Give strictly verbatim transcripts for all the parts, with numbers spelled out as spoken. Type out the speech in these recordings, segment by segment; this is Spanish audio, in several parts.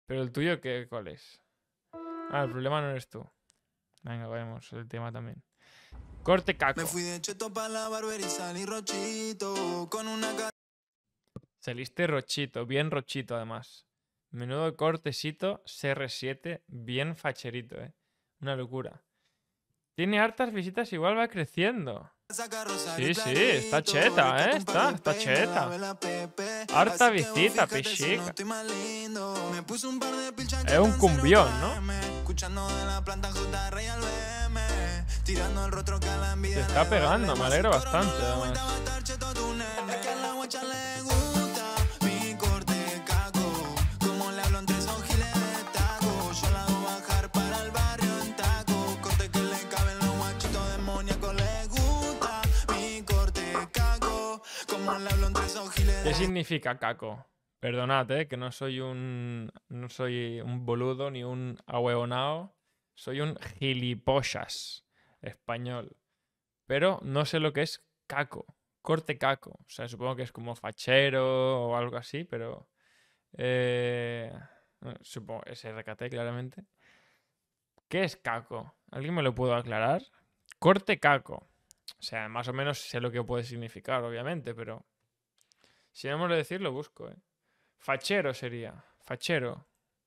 Pero el tuyo, ¿qué, ¿cuál es? Ah, el problema no eres tú. Venga, vemos el tema también. Corte caco. Me fui de cheto pa' la barbería y salí rochito con una ca- Saliste rochito, bien rochito además. Menudo cortecito C R siete, bien facherito, eh. Una locura. Tiene hartas visitas, igual va creciendo. saca rosario Sí, sí, está clarito, cheta, rescato eh. un par Está, de está peines, la cheta. vela Pepe. Harta Así que vos visita, fíjate si no pichica. estoy más lindo. Me puse un par de pilchas Es un cumbión, ¿no? escuchando de la planta J R y al B M, tirando el rostro que a la envidia Se está le pegando, vale me más. alegro Si coro no bastante, da vuelta, además. va a estar cheto tu nene. Es que a la guacha le gusta mi corte caco. Como le hablo entre esos giles de taco. Yo la hago bajar para el barrio en taco. Corte que le caben los guachitos demoníacos. Le gusta mi corte caco. Como le hablo entre esos giles ¿Qué de significa caco? Perdonad, eh, que no soy un. No soy un boludo ni un ahueonao. Soy un gilipollas español. Pero no sé lo que es caco. Corte caco. O sea, supongo que es como fachero o algo así, pero. Eh, eh, supongo, es R K T, claramente. ¿Qué es caco? ¿Alguien me lo puede aclarar? Corte caco. O sea, más o menos sé lo que puede significar, obviamente, pero. Si no me lo decir, lo busco, eh. Fachero sería. Fachero.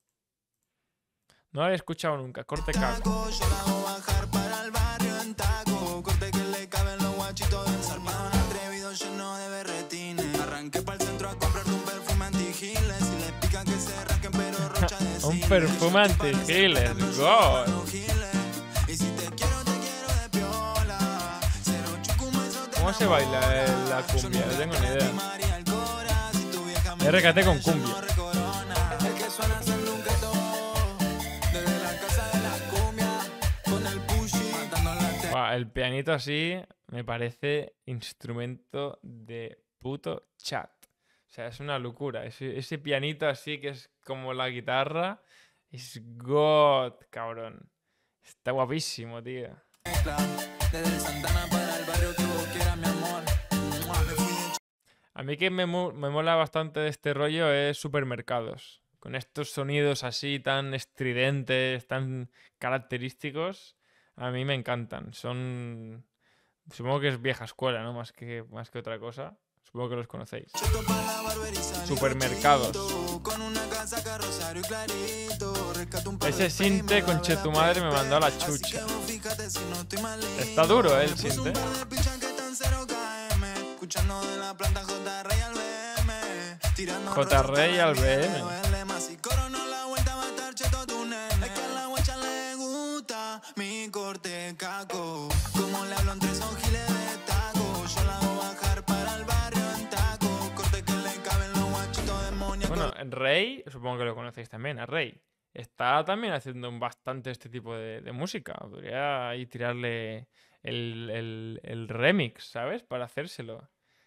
No lo he escuchado nunca. Corte caco. taco. Yo la hago bajar para el barrio en taco. Corte que le caben los guachitos del zarpado atrevido lleno de berretines. Arranqué para el centro a comprarte un perfume anti-giles. Si les pica que se rasquen, pero rocha de Un cine. perfume anti-giles. God. Y si te quiero, te quiero de piola. Cero chucuma, eso te ¿Cómo se baila eh, la enamora. Yo cumbia? No nunca tengo te ni idea. lastimaría el cora. Si tu vieja me R K T con quiere, yo cumbia. no recorona. El que suena haciendo un gueto. Desde la casa de la cumbia. Con el pushy. Matando la te- Buah, el pianito así me parece instrumento de puto chat. O sea, es una locura. Ese, ese pianito así que es como la guitarra. Es God, cabrón. Está guapísimo, tío. Desde el Santana para el barrio que vos quieras, mi amor. Mua, me fui de A mí que me, mo- me mola bastante de este rollo es supermercados. Con estos sonidos así tan estridentes, tan característicos, a mí me encantan. Son... Supongo que es vieja escuela, ¿no? Más que, más que otra cosa. Supongo que los conocéis. cheto pa' la barbería y salí Supermercados. rochito, con una casa carrosario clarito. Rescato un par Ese de sinte peines, con la vela chetumadre me Pepe. mandó a la Así que chucha. vos fíjate si no estoy mal lindo. Está duro, ¿eh? El Me puse un sinte. par de pilchas que están cero K M, escuchando de la planta J R y al B M, tirando el J rostro R y que a la al B envidia M. le duele más. Si coro no la vuelta va a estar cheto tu nene. Es que a la guacha le gusta mi corte caco. Como le hablo entre esos giles de taco. Yo la hago bajar para el barrio en taco. Corte que le caben los guachitos demoníacos. Bueno, Rey, supongo que lo conocéis también, a Rey. Está también haciendo bastante este tipo de, de música. Podría ahí tirarle el, el- el remix, ¿sabes? Para hacérselo.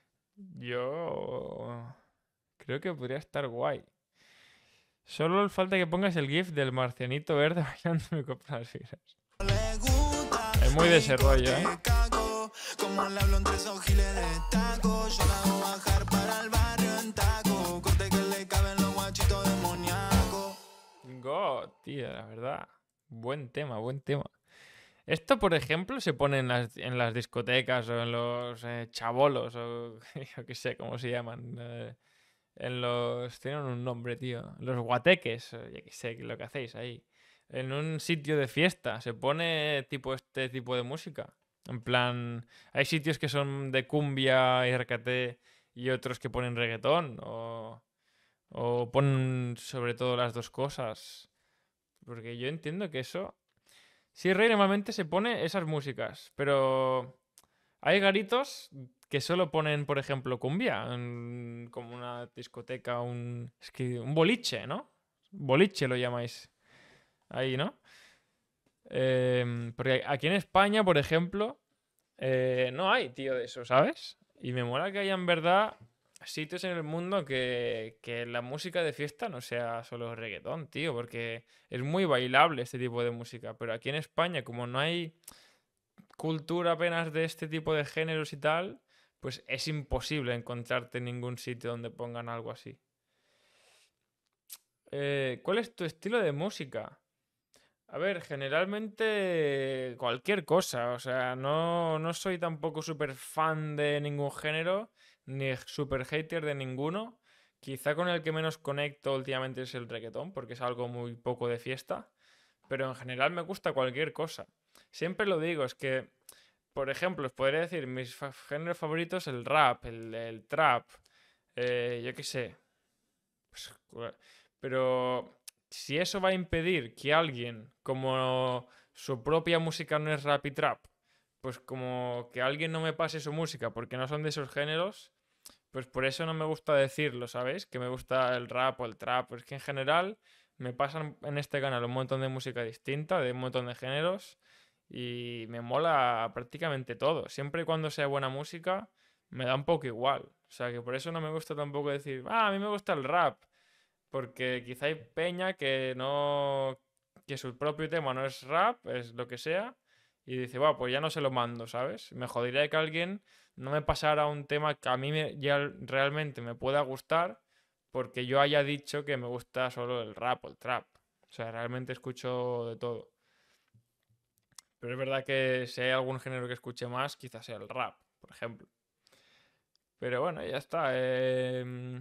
Yo creo que podría estar guay. Solo falta que pongas el GIF del marcianito verde bailando mi copa las fibras. Le gusta Es muy de mi ese rollo, ¿eh? corte caco. Como le hablo entre esos giles de taco. Yo la hago bajar para el barrio en taco. Corte que le caben los guachitos demoníacos. God, tío, la verdad. Buen tema, buen tema. Esto, por ejemplo, se pone en las, en las discotecas o en los eh, chabolos o yo qué sé cómo se llaman. eh, en los... Tienen un nombre, tío. Los guateques, o yo qué sé, lo que hacéis ahí. En un sitio de fiesta se pone tipo este tipo de música. En plan, hay sitios que son de cumbia y R K T y otros que ponen reggaetón o, o ponen sobre todo las dos cosas. Porque yo entiendo que eso... Sí, Rey normalmente se pone esas músicas, pero hay garitos que solo ponen, por ejemplo, cumbia, en- como una discoteca, un, es que un boliche, ¿no? Boliche lo llamáis ahí, ¿no? Em, porque aquí en España, por ejemplo, eh, no hay, tío, de eso, ¿sabes? Y me mola que haya en verdad sitios en el mundo que, que la música de fiesta no sea solo reggaetón, tío, porque es muy bailable este tipo de música. Pero aquí en España, como no hay cultura apenas de este tipo de géneros y tal, pues es imposible encontrarte en ningún sitio donde pongan algo así. Eh, ¿cuál es tu estilo de música? A ver, generalmente cualquier cosa, o sea, no, no soy tampoco súper fan de ningún género, ni súper hater de ninguno. Quizá con el que menos conecto últimamente es el reggaetón, porque es algo muy poco de fiesta, pero en general me gusta cualquier cosa. Siempre lo digo, es que, por ejemplo, os podría decir mis fa- géneros favoritos, el rap, el, el trap, eh, yo qué sé, pues, pero si eso va a impedir que alguien, como su propia música no es rap y trap, pues como que alguien no me pase su música porque no son de esos géneros, pues por eso no me gusta decirlo, ¿sabéis? Que me gusta el rap o el trap. Es que en general me pasan en este canal un montón de música distinta, de un montón de géneros, y me mola prácticamente todo. Siempre y cuando sea buena música, me da un poco igual. O sea que por eso no me gusta tampoco decir, ah, a mí me gusta el rap. Porque quizá hay peña que no. Que su propio tema no es rap, es lo que sea. Y dice, va, pues ya no se lo mando, ¿sabes? Me jodería que alguien no me pasara un tema que a mí me- ya realmente me pueda gustar porque yo haya dicho que me gusta solo el rap o el trap. O sea, realmente escucho de todo. Pero es verdad que si hay algún género que escuche más, quizás sea el rap, por ejemplo. Pero bueno, ya está. em,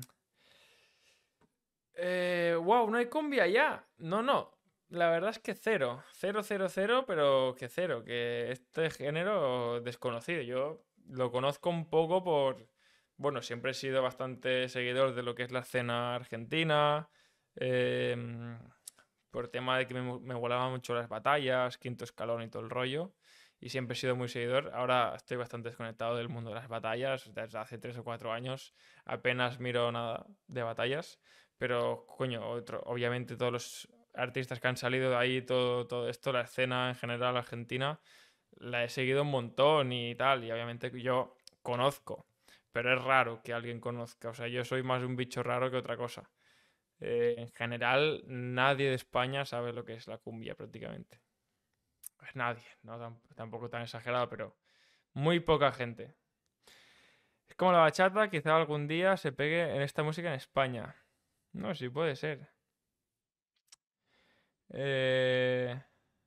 Eh, wow, no hay cumbia ya. No, no. La verdad es que cero. Cero, cero, cero, pero que cero. Que este género desconocido. Yo lo conozco un poco por. Bueno, siempre he sido bastante seguidor de lo que es la escena argentina. em, por tema de que me, mo- me volaban mucho las batallas, Quinto Escalón y todo el rollo. Y siempre he sido muy seguidor. Ahora estoy bastante desconectado del mundo de las batallas. Desde hace tres o cuatro años apenas miro nada de batallas. Pero, coño, otro, obviamente todos los artistas que han salido de ahí, todo, todo esto, la escena en general argentina, la he seguido un montón y tal, y obviamente yo conozco, pero es raro que alguien conozca, o sea, yo soy más un bicho raro que otra cosa. Eh, en general, nadie de España sabe lo que es la cumbia prácticamente. Pues nadie, no Tam- tampoco tan exagerado, pero muy poca gente. Es como la bachata, quizá algún día se pegue en esta música en España. No, sí puede ser. Eh,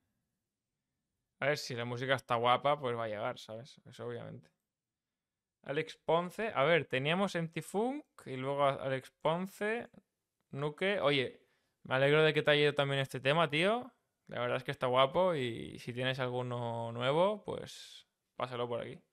a ver, si la música está guapa, pues va a llegar, ¿sabes? Eso obviamente. Alex Ponce, a ver, teníamos Empty Funk y luego a- Alex Ponce, Nuke. Oye, me alegro de que te haya ido también este tema, tío. La verdad es que está guapo y si tienes alguno nuevo, pues pásalo por aquí.